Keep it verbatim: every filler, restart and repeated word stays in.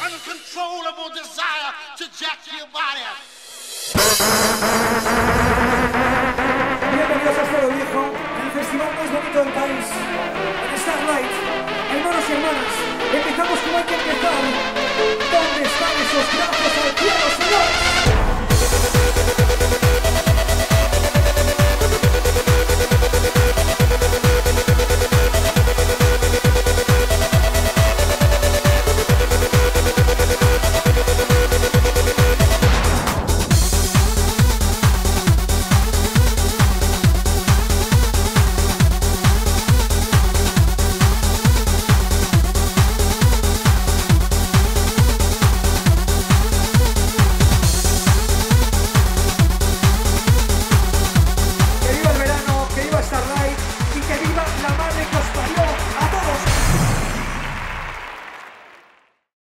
uncontrollable desire to jack your body. Bienvenidos a Foro Viejo, el festival más bonito del país. En Starlight, hermanos y hermanas, empezamos como hay que empezar. ¿Dónde están esos brazos al cielo, señores?